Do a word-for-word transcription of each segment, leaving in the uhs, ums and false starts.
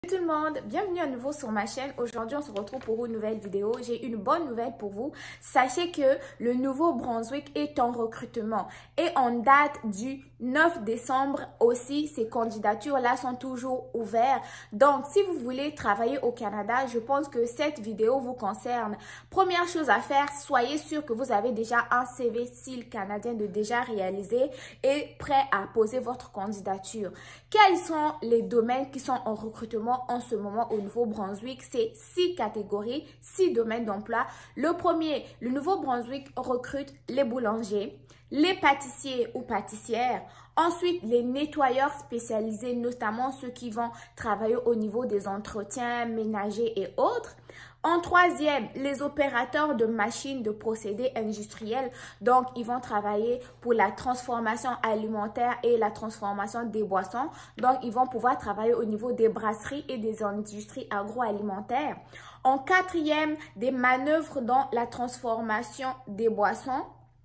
Tout le monde, bienvenue à nouveau sur ma chaîne. Aujourd'hui, on se retrouve pour une nouvelle vidéo. J'ai une bonne nouvelle pour vous. Sachez que le Nouveau-Brunswick est en recrutement et en date du neuf décembre aussi, ces candidatures-là sont toujours ouvertes. Donc, si vous voulez travailler au Canada, je pense que cette vidéo vous concerne. Première chose à faire, soyez sûr que vous avez déjà un C V style canadien de déjà réalisé et prêt à poser votre candidature. Quels sont les domaines qui sont en recrutement en ce moment au Nouveau-Brunswick? C'est six catégories, six domaines d'emploi. Le premier, le Nouveau-Brunswick recrute les boulangers, les pâtissiers ou pâtissières, ensuite les nettoyeurs spécialisés, notamment ceux qui vont travailler au niveau des entretiens ménagers et autres. En troisième, les opérateurs de machines de procédés industriels. Donc, ils vont travailler pour la transformation alimentaire et la transformation des boissons. Donc, ils vont pouvoir travailler au niveau des brasseries et des industries agroalimentaires. En quatrième, des manœuvres dans la transformation des boissons.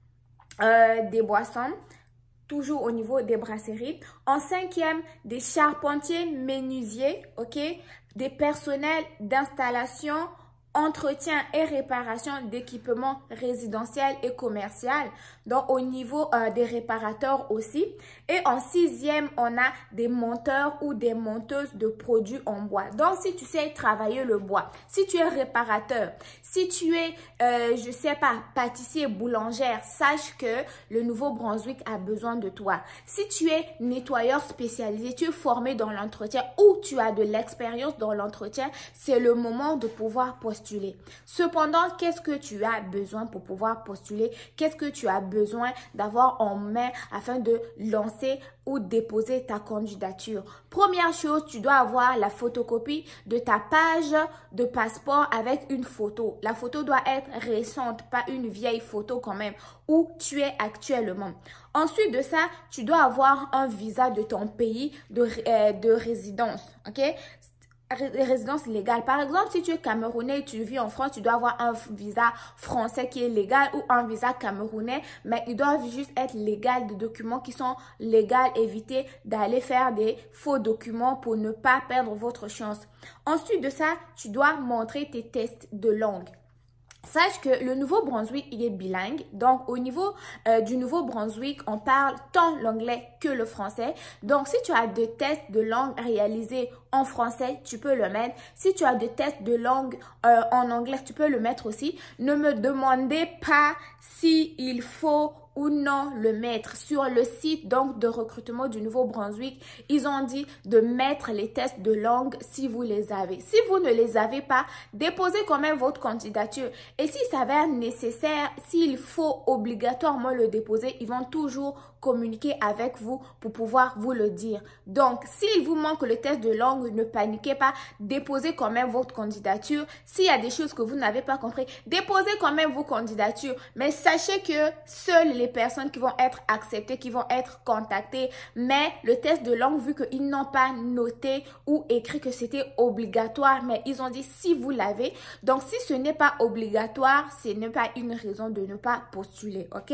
Euh, des boissons. Toujours au niveau des brasseries. En cinquième, des charpentiers menuisiers, ok, des personnels d'installation, entretien et réparation d'équipements résidentiels et commerciaux, donc au niveau euh, des réparateurs aussi. Et en sixième, on a des monteurs ou des monteuses de produits en bois. Donc, si tu sais travailler le bois, si tu es réparateur, si tu es, euh, je sais pas, pâtissier, boulangère, sache que le Nouveau-Brunswick a besoin de toi. Si tu es nettoyeur spécialisé, tu es formé dans l'entretien ou tu as de l'expérience dans l'entretien, c'est le moment de pouvoir postuler. Cependant, qu'est-ce que tu as besoin pour pouvoir postuler? Qu'est-ce que tu as besoin d'avoir en main afin de lancer ou déposer ta candidature? Première chose, tu dois avoir la photocopie de ta page de passeport avec une photo. La photo doit être récente, pas une vieille photo quand même, où tu es actuellement. Ensuite de ça, tu dois avoir un visa de ton pays de, euh, de résidence, ok? Résidence légale. Par exemple, si tu es camerounais et tu vis en France, tu dois avoir un visa français qui est légal ou un visa camerounais, mais ils doivent juste être légal, des documents qui sont légaux. Évitez d'aller faire des faux documents pour ne pas perdre votre chance. Ensuite de ça, tu dois montrer tes tests de langue. Sache que le Nouveau-Brunswick, il est bilingue. Donc, au niveau euh, du Nouveau-Brunswick, on parle tant l'anglais que le français. Donc, si tu as des tests de langue réalisés en français, tu peux le mettre. Si tu as des tests de langue euh, en anglais, tu peux le mettre aussi. Ne me demandez pas s'il faut ou non le mettre. Sur le site donc de recrutement du Nouveau-Brunswick, ils ont dit de mettre les tests de langue si vous les avez. Si vous ne les avez pas, déposez quand même votre candidature. Et s'il s'avère nécessaire, s'il faut obligatoirement le déposer, ils vont toujours communiquer avec vous pour pouvoir vous le dire. Donc, s'il vous manque le test de langue, ne paniquez pas, déposez quand même votre candidature. S'il y a des choses que vous n'avez pas compris, déposez quand même vos candidatures. Mais sachez que seules les personnes qui vont être acceptées, qui vont être contactées, mais le test de langue, vu qu'ils n'ont pas noté ou écrit que c'était obligatoire, mais ils ont dit si vous l'avez. Donc, si ce n'est pas obligatoire, ce n'est pas une raison de ne pas postuler, ok?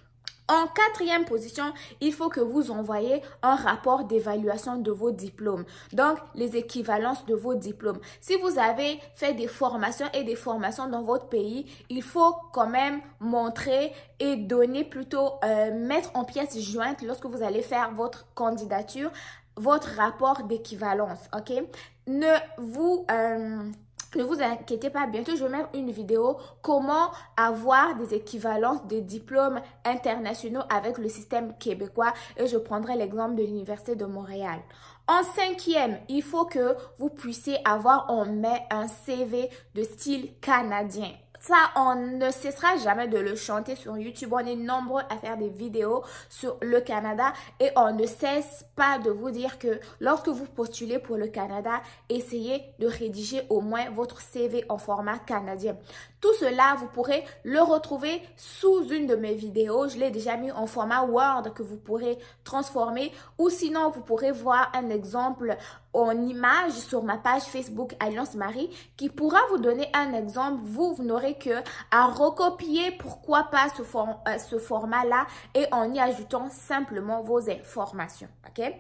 En quatrième position, il faut que vous envoyez un rapport d'évaluation de vos diplômes. Donc, les équivalences de vos diplômes. Si vous avez fait des formations et des formations dans votre pays, il faut quand même montrer et donner plutôt, euh, mettre en pièce jointe lorsque vous allez faire votre candidature, votre rapport d'équivalence, ok? Ne vous... Euh, Ne vous inquiétez pas, bientôt je vais mettre une vidéo comment avoir des équivalences de diplômes internationaux avec le système québécois et je prendrai l'exemple de l'Université de Montréal. En cinquième, il faut que vous puissiez avoir en main un C V de style canadien. Ça, on ne cessera jamais de le chanter sur YouTube. On est nombreux à faire des vidéos sur le Canada et on ne cesse pas de vous dire que lorsque vous postulez pour le Canada, essayez de rédiger au moins votre C V en format canadien. Tout cela, vous pourrez le retrouver sous une de mes vidéos. Je l'ai déjà mis en format Word que vous pourrez transformer ou sinon, vous pourrez voir un exemple en image sur ma page Facebook Alliance Marie qui pourra vous donner un exemple. Vous, vous n'aurez que à recopier, pourquoi pas ce, form euh, ce format-là et en y ajoutant simplement vos informations. Ok?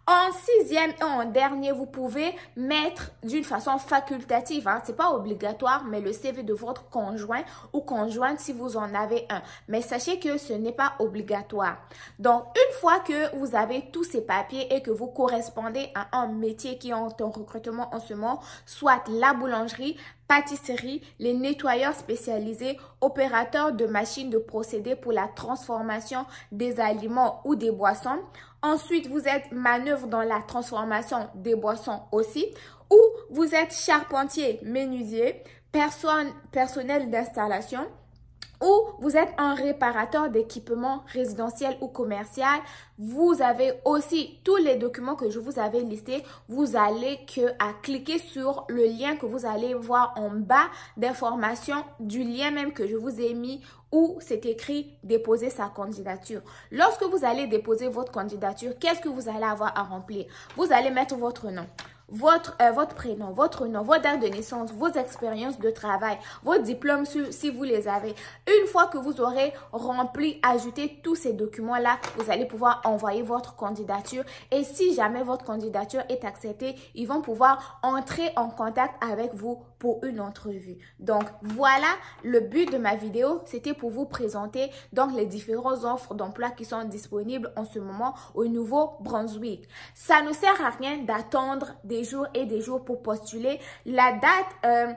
En sixième et en dernier, vous pouvez mettre d'une façon facultative, hein, c'est pas obligatoire, mais le C V de votre conjoint ou conjointe si vous en avez un. Mais sachez que ce n'est pas obligatoire. Donc, une fois que vous avez tous ces papiers et que vous correspondez à un métier qui est en recrutement en ce moment, soit la boulangerie, pâtisserie, les nettoyeurs spécialisés, opérateurs de machines de procédés pour la transformation des aliments ou des boissons. Ensuite, vous êtes manœuvre dans la transformation des boissons aussi. Ou vous êtes charpentier, menuisier, personne, personnel d'installation. Ou vous êtes un réparateur d'équipements résidentiels ou commerciaux, vous avez aussi tous les documents que je vous avais listés. Vous allez que à cliquer sur le lien que vous allez voir en bas d'information du lien même que je vous ai mis où c'est écrit déposer sa candidature. Lorsque vous allez déposer votre candidature, qu'est-ce que vous allez avoir à remplir? Vous allez mettre votre nom. Votre, euh, votre prénom, votre nom, votre date de naissance, vos expériences de travail, vos diplômes si, si vous les avez. Une fois que vous aurez rempli, ajouté tous ces documents-là, vous allez pouvoir envoyer votre candidature. Et si jamais votre candidature est acceptée, ils vont pouvoir entrer en contact avec vous pour une entrevue. Donc, voilà le but de ma vidéo. C'était pour vous présenter donc les différentes offres d'emploi qui sont disponibles en ce moment au Nouveau-Brunswick. Ça ne sert à rien d'attendre des jours et des jours pour postuler. La date, euh,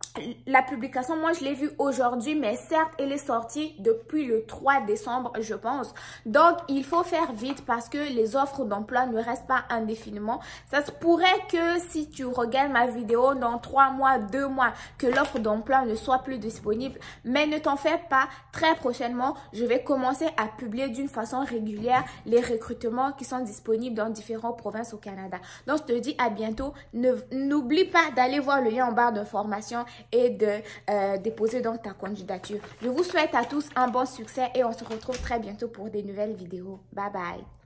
la publication, moi je l'ai vue aujourd'hui, mais certes, elle est sortie depuis le trois décembre, je pense. Donc, il faut faire vite parce que les offres d'emploi ne restent pas indéfiniment. Ça se pourrait que si tu regardes ma vidéo dans trois mois, deux mois, que l'offre d'emploi ne soit plus disponible. Mais ne t'en fais pas, très prochainement, je vais commencer à publier d'une façon régulière les recrutements qui sont disponibles dans différentes provinces au Canada. Donc, je te dis à bientôt. N'oublie pas d'aller voir le lien en barre d'information et de euh, déposer donc ta candidature. Je vous souhaite à tous un bon succès et on se retrouve très bientôt pour des nouvelles vidéos. Bye bye!